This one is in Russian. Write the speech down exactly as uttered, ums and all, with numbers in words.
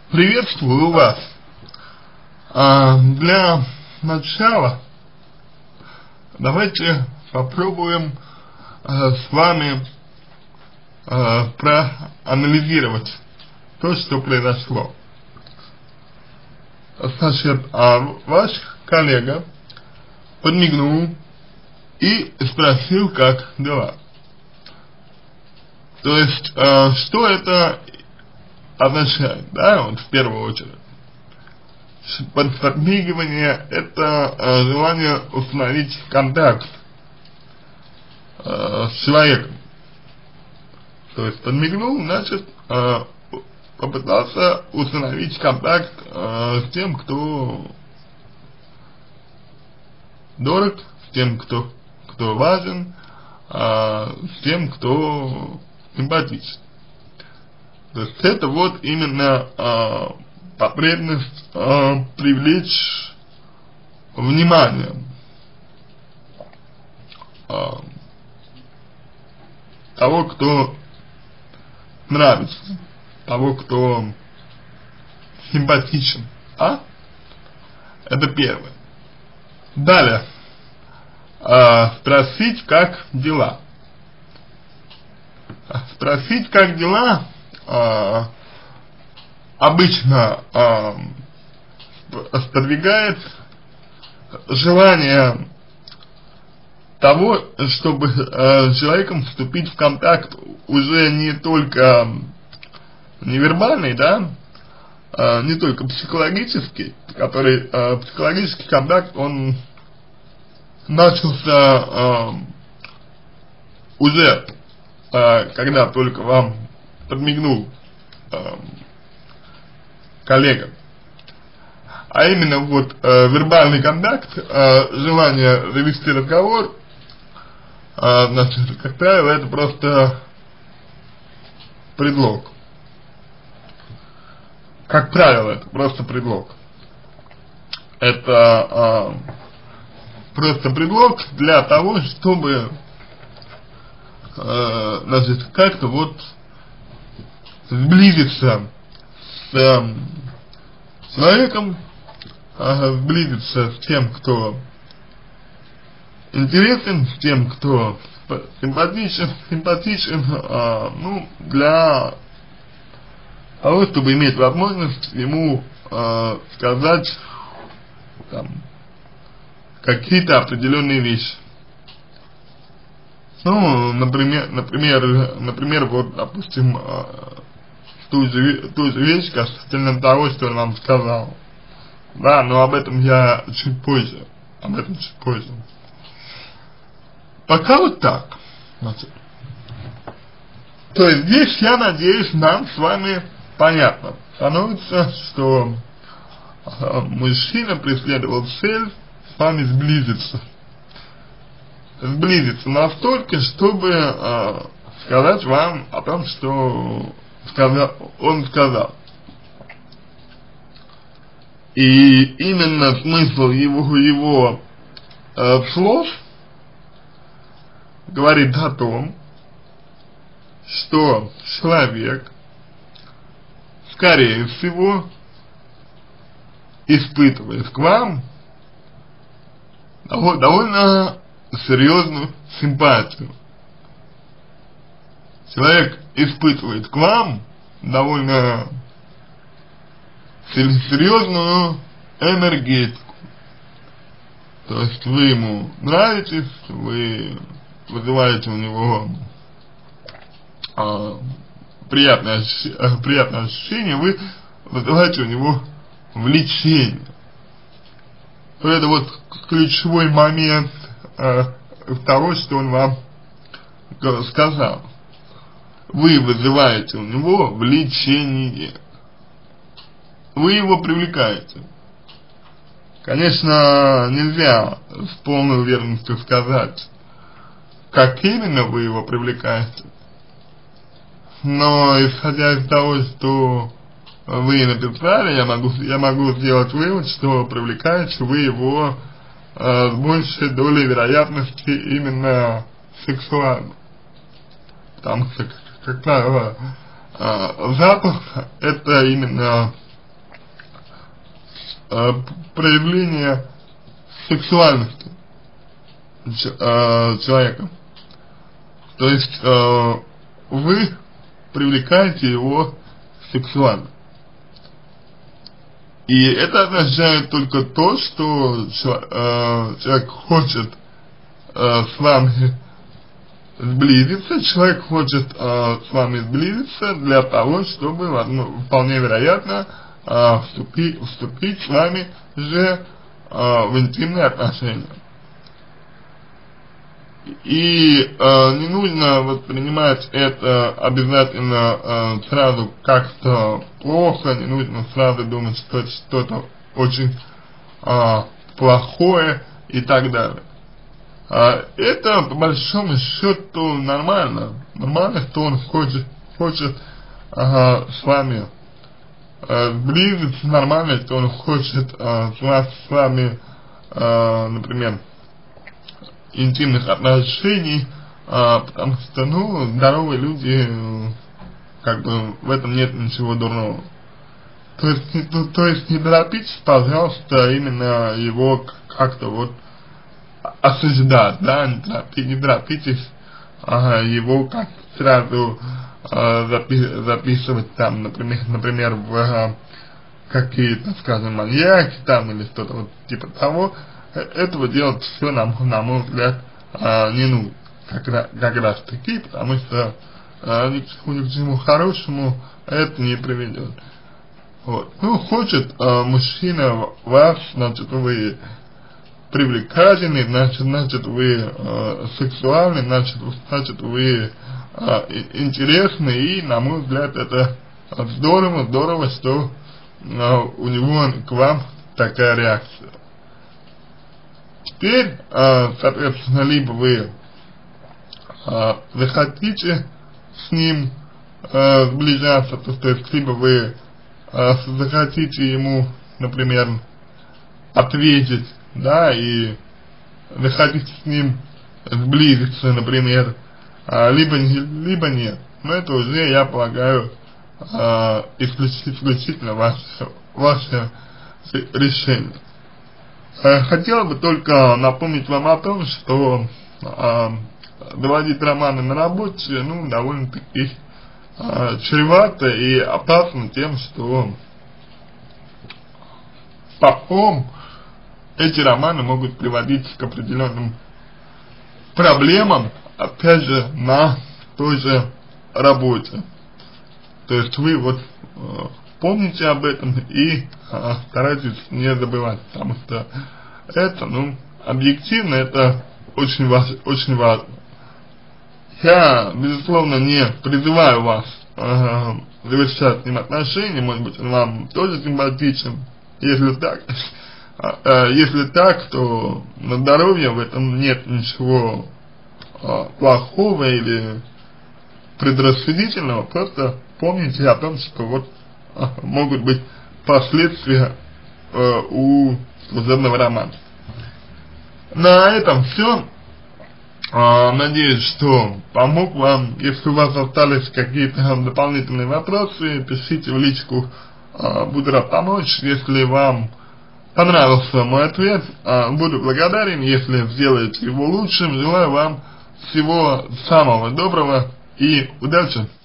Приветствую вас. А, для начала давайте попробуем а, с вами а, проанализировать то, что произошло. Значит, а, ваш коллега подмигнул и спросил, как дела. То есть, а, что это означает, да, вот в первую очередь. Подмигивание — это э, желание установить контакт э, с человеком. То есть подмигнул, значит, э, попытался установить контакт э, с тем, кто дорог, с тем, кто, кто важен, э, с тем, кто симпатичен. То есть это вот именно э, потребность э, привлечь внимание э, того, кто нравится, того, кто симпатичен, а? Это первое. Далее, э, спросить, как дела. Спросить, как дела, э, обычно э, сподвигает желание того, чтобы э, с человеком вступить в контакт уже не только невербальный, да, э, не только психологический, который э, психологический контакт, он начался э, уже, э, когда только вам подмигнул э, коллега, а именно вот э, вербальный контакт, э, желание завести разговор, э, значит, как правило, это просто предлог. Как правило, это просто предлог. Это э, просто предлог для того, чтобы э, значит, как-то вот сблизиться с э, человеком, э, сблизиться с тем, кто интересен, с тем, кто симпатичен, симпатичен э, ну, для того, чтобы иметь возможность ему э, сказать там какие-то определенные вещи. Ну, например, например, например, вот, допустим, э, ту же, ту же вещь касательно того, что он вам сказал. Да, но об этом я чуть позже. Об этом чуть позже. Пока вот так. Значит. То есть здесь, я надеюсь, нам с вами понятно становится, что э, мужчина преследовал цель с вами сблизиться. Сблизиться настолько, чтобы э, сказать вам о том, что сказал, он сказал. И именно смысл его, его э, слов говорит о том, что человек, скорее всего, испытывает к вам довольно серьезную симпатию. Человек испытывает к вам довольно серьезную энергетику. То есть вы ему нравитесь, вы вызываете у него а, приятное, ощущение, приятное ощущение, вы вызываете у него влечение. Это вот ключевой момент а, того, что он вам сказал. Вы вызываете у него влечение. Вы его привлекаете. Конечно, нельзя с полной уверенностью сказать, как именно вы его привлекаете. Но исходя из того, что вы написали, я могу, я могу сделать вывод, что привлекаете вы его э, с большей долей вероятности именно сексуально. Потому что, как правило, э, запах — это именно э, проявление сексуальности э, человека. То есть э, вы привлекаете его сексуально. И это означает только то, что э, человек хочет э, с вами сблизиться, человек хочет э, с вами сблизиться для того, чтобы, ну, вполне вероятно, э, вступить, вступить с вами же э, в интимные отношения. И э, не нужно воспринимать это обязательно э, сразу как-то плохо, не нужно сразу думать, что это что-то очень э, плохое и так далее. А это по большому счету нормально, нормально, что он хочет, хочет э, с вами э, сблизиться, нормально, что он хочет э, с, вас, с вами, э, например, интимных отношений, а, потому что, ну, здоровые люди, как бы, в этом нет ничего дурного. То есть, не, то, то есть не торопитесь, пожалуйста, именно его как-то вот осуждать, да, не, торопи, не торопитесь а, его как сразу а, запи, записывать там, например, например в а, какие-то, скажем, маньяки там или что-то вот типа того. Этого делать все, на, на мой взгляд, а, не нужно, как, как раз таки, потому что а, ни, ни к чему хорошему это не приведет. Вот. Ну, хочет а, мужчина вас, значит, вы привлекательны, значит, значит вы а, сексуальны, значит, значит вы а, интересны, и, на мой взгляд, это здорово, здорово, что а, у него к вам такая реакция. Теперь, э, соответственно, либо вы э, захотите с ним э, сближаться, то, то есть, либо вы э, захотите ему, например, ответить, да, и захотите с ним сблизиться, например, э, либо, либо нет. Но это уже, я полагаю, э, исключительно ваше, ваше решение. Хотел бы только напомнить вам о том, что э, доводить романы на работе, ну, довольно-таки э, чревато и опасно тем, что потом эти романы могут приводить к определенным проблемам, опять же, на той же работе. То есть вы вот э, помните об этом и а, старайтесь не забывать, потому что это, ну, объективно, это очень, важ, очень важно. Я, безусловно, не призываю вас э, завершать с ним отношения, может быть, он вам тоже симпатичен. Если так, э, если так, то на здоровье в этом нет ничего э, плохого или предрассудительного, просто помните о том, что вот э, могут быть последствия э, у служебного романа. На этом все. Э, надеюсь, что помог вам. Если у вас остались какие-то дополнительные вопросы, пишите в личку, э, буду рад помочь. Если вам понравился мой ответ, э, буду благодарен, если сделаете его лучшим. Желаю вам всего самого доброго и удачи!